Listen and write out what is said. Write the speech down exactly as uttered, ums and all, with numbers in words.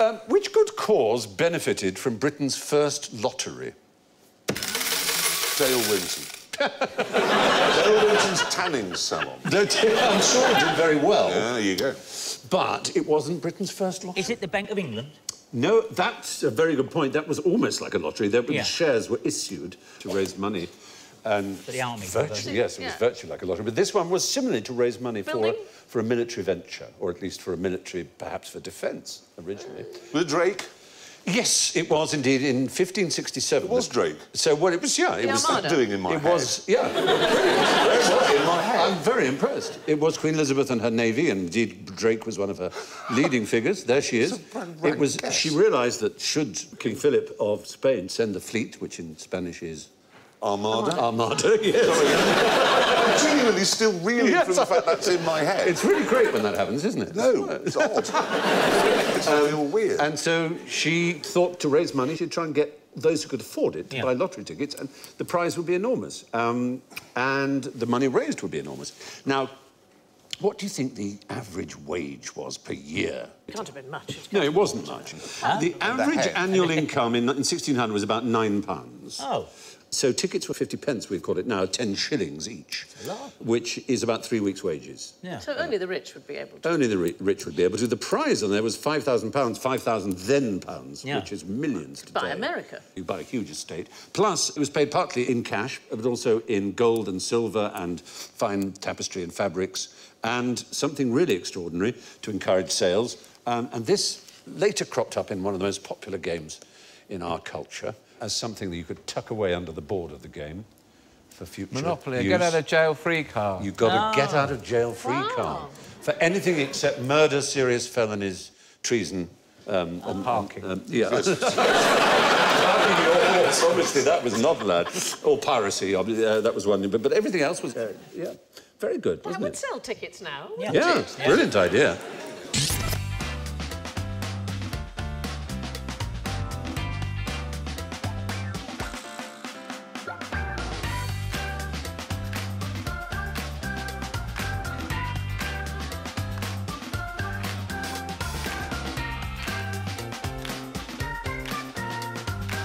Um, which good cause benefited from Britain's first lottery? Dale Winton. Dale Winton's tanning salon. I'm sure it did very well. Yeah, there you go. But it wasn't Britain's first lottery. Is it the Bank of England? No, that's a very good point. That was almost like a lottery. There Yeah. shares were issued to raise money. And for the army. virtually, yes, it was yeah. virtually like a lottery. But this one was similarly to raise money for, for a military venture, or at least for a military, perhaps for defence, originally. The Drake? Yes, it was indeed in fifteen sixty-seven. It was Drake. So, well, it was, yeah, it the was... What's that doing in my it head? was, yeah. It was in my head. I'm very impressed. It was Queen Elizabeth and her navy, and indeed Drake was one of her leading figures. There she is. It was. Guess. She realised that should King Philip of Spain send the fleet, which in Spanish is Armada. Armada, yes. I'm genuinely still reeling yes, from the fact that's in my head. It's really great when that happens, isn't it? No, it's odd. It's a little weird. And so she thought to raise money, she'd try and get those who could afford it to yeah. buy lottery tickets, and the prize would be enormous. Um, and the money raised would be enormous. Now, what do you think the average wage was per year? It can't have been much. It no, it wasn't much. Huh? The average the annual income in, in sixteen hundred was about nine pounds. Oh. So tickets were fifty pence, we've called it now, ten shillings each, which is about three weeks' wages. Yeah. So only the rich would be able to... Only the ri rich would be able to. The prize on there was five thousand pounds, five thousand then pounds, yeah. which is millions today. By America. You buy a huge estate. Plus, it was paid partly in cash, but also in gold and silver and fine tapestry and fabrics, and something really extraordinary to encourage sales. Um, and this later cropped up in one of the most popular games in our culture, as something that you could tuck away under the board of the game for future Monopoly, use. a get-out-of-jail-free card. You've got oh. a get-out-of-jail-free wow. card. For anything except murder, serious felonies, treason... Um, oh. and, parking. Um, yeah. Parking your horse, obviously, that was not allowed. Or piracy, uh, that was one. But, but everything else was, uh, yeah, very good, Well, wasn't I would it? sell tickets now. Yeah, yeah, brilliant idea.